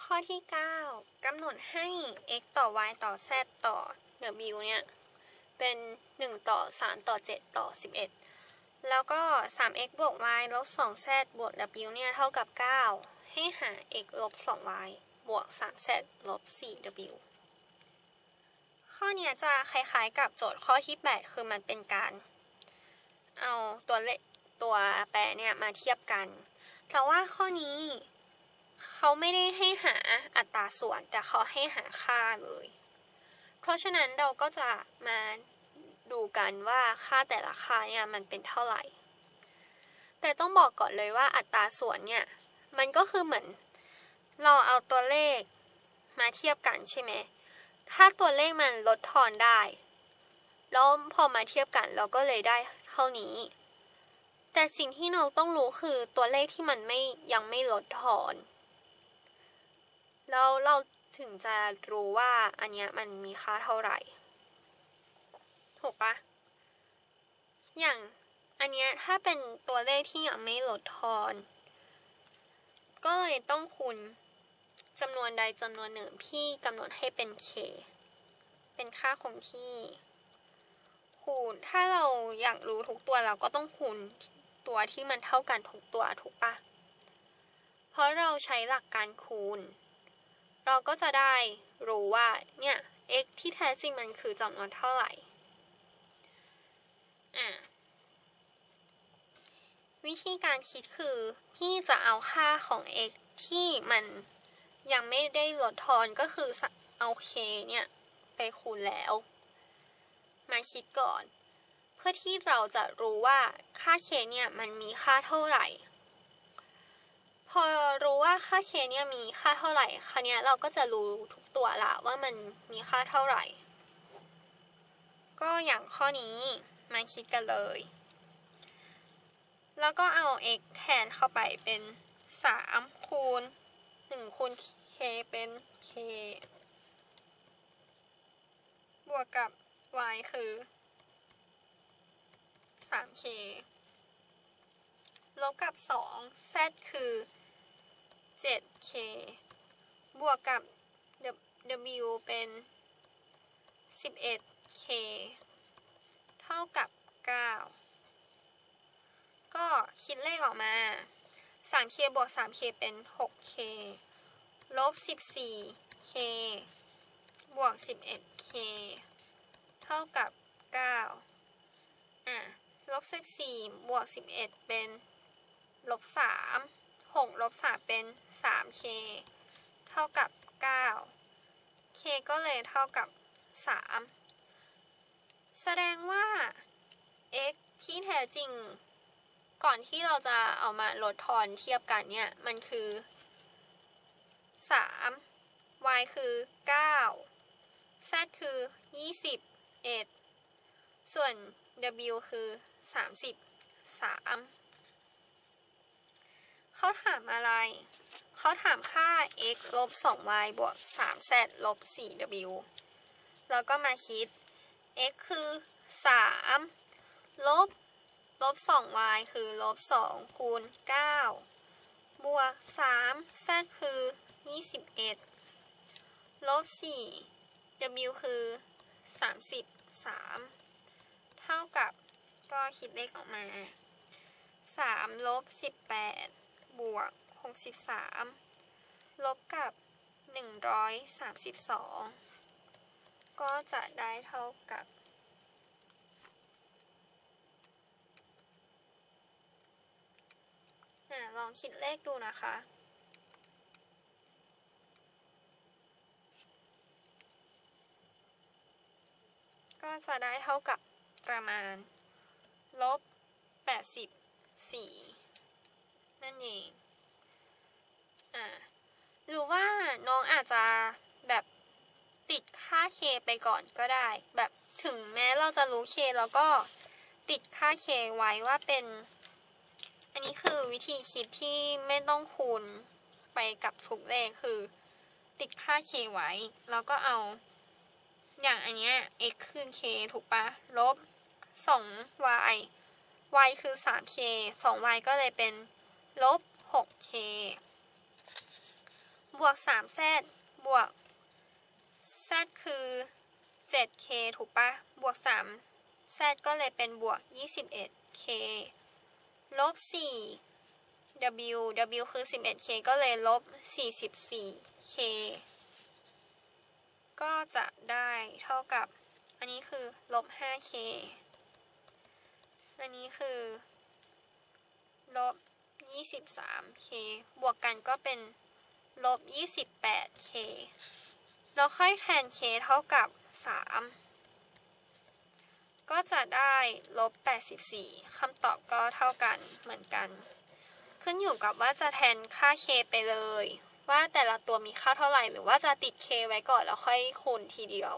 ข้อที่9กำหนดให้ x ต่อ y ต่อ z ต่อ w เนี่ยเป็น1ต่อ3ต่อ7ต่อ11แล้วก็ 3x บวก y ลบ 2z บวก w เนี่ยเท่ากับ9ให้หา x ลบ 2y บวก 3z ลบ 4w ข้อนี้จะคล้ายๆกับโจทย์ข้อที่8คือมันเป็นการเอาตัวแปรเนี่ยมาเทียบกันแต่ว่าข้อนี้เขาไม่ได้ให้หาอัตราส่วนแต่เขาให้หาค่าเลยเพราะฉะนั้นเราก็จะมาดูกันว่าค่าแต่ละค่าเนี่ยมันเป็นเท่าไหร่แต่ต้องบอกก่อนเลยว่าอัตราส่วนเนี่ยมันก็คือเหมือนเราเอาตัวเลขมาเทียบกันใช่ไหมถ้าตัวเลขมันลดทอนได้แล้วพอมาเทียบกันเราก็เลยได้เท่านี้แต่สิ่งที่เราต้องรู้คือตัวเลขที่มันยังไม่ลดทอนแล้วเราถึงจะรู้ว่าอันเนี้ยมันมีค่าเท่าไหร่ถูกปะอย่างอันเนี้ยถ้าเป็นตัวเลขที่ยังไม่ลดทอนก็เลยต้องคูณจำนวนใดจำนวนหนึ่งที่กำหนดให้เป็น k เป็นค่าคงที่คูณถ้าเราอยากรู้ทุกตัวเราก็ต้องคูณตัวที่มันเท่ากันทุกตัวถูกปะเพราะเราใช้หลักการคูณเราก็จะได้รู้ว่าเนี่ย x ที่แท้จริงมันคือจำนวนเท่าไหร่วิธีการคิดคือที่จะเอาค่าของ x ที่มันยังไม่ได้ลดทอนก็คือเอา k เนี่ยไปคูณแล้วมาคิดก่อนเพื่อที่เราจะรู้ว่าค่า k เนี่ยมันมีค่าเท่าไหร่พอรู้ว่าค่า k เนี่ยมีค่าเท่าไหร่คราวนี้เราก็จะรู้ทุกตัวละว่ามันมีค่าเท่าไหร่ก็อย่างข้อนี้มาคิดกันเลยแล้วก็เอา x แทนเข้าไปเป็น3คูณ1คูณ k เป็น k บวกกับ y คือ 3k ลบกับ2 z คือ 7k บวกกับ w เป็น 11k เท่ากับ9ก็คิดเลขออกมา 3k บวก 3k เป็น 6k ลบ 14k บวก 11k เท่ากับ9ลบ 14บวก 11เป็นลบ3 6ลบ3เป็น 3k เท่ากับ9k ก็เลยเท่ากับ3แสดงว่า x ที่แท้จริงก่อนที่เราจะเอามาลดทอนเทียบกันเนี่ยมันคือ3 y คือ9 z คือ21ส่วน w คือ33เขาถามอะไรเขาถามค่า x ลบ 2y บวก 3z ลบ 4w แล้วก็มาคิด x คือ3ลบ 2y คือลบ2คูณ9บวก3 z คือ21ลบ4 w คือ33เท่ากับก็คิดเลขออกมา3ลบ18บวก63ลบกับ132ก็จะได้เท่ากับลองคิดเลขดูนะคะก็จะได้เท่ากับประมาณลบ84นั่นเองหรือว่าน้องอาจจะแบบติดค่า k ไปก่อนก็ได้แบบถึงแม้เราจะรู้ k แล้วก็ติดค่า k ไว้ว่าเป็นอันนี้คือวิธีคิดที่ไม่ต้องคูณไปกับทุกเลขคือติดค่า k ไว้แล้วก็เอาอย่างอันเนี้ย x คือ k ถูกปะลบ 2y y คือ 3k 2y ก็เลยเป็นลบ 6k บวก 3z บวก z คือ 7k ถูกปะบวก 3z ก็เลยเป็นบวก 21k ลบ 4w w คือ 11k ก็เลยลบ 44k ก็จะได้เท่ากับอันนี้คือลบ 5k อันนี้คือลบ 23k บวกกันก็เป็นลบ 28k แล้วค่อยแทน k เท่ากับ 3 ก็จะได้ลบ 84คำตอบก็เท่ากันเหมือนกันขึ้นอยู่กับว่าจะแทนค่า k ไปเลยว่าแต่ละตัวมีค่าเท่าไหร่หรือว่าจะติด k ไว้ก่อนแล้วค่อยคูณทีเดียว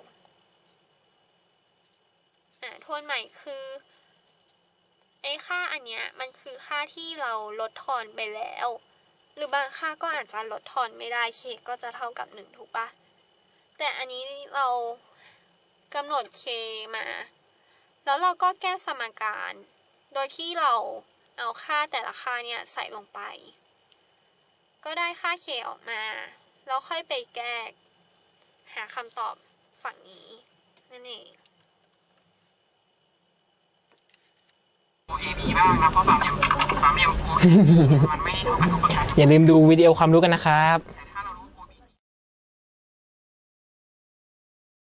ทวนใหม่คือไอ้ค่าอันเนี้ยมันคือค่าที่เราลดทอนไปแล้วหรือบางค่าก็อาจจะลดทอนไม่ได้ k ก็จะเท่ากับ1ถูกปะแต่อันนี้เรากำหนด k มาแล้วเราก็แก้สมการโดยที่เราเอาค่าแต่ละค่าเนี่ยใส่ลงไปก็ได้ค่า k ออกมาแล้วค่อยไปแก้หาคำตอบฝั่งนี้นั่นเอง OAB บ้างนะเพราะสามเหลี่ยม OAB มันไม่ได้เท่ากันทุกประการอย่าลืมดูวิดีโอความรู้กันนะครับ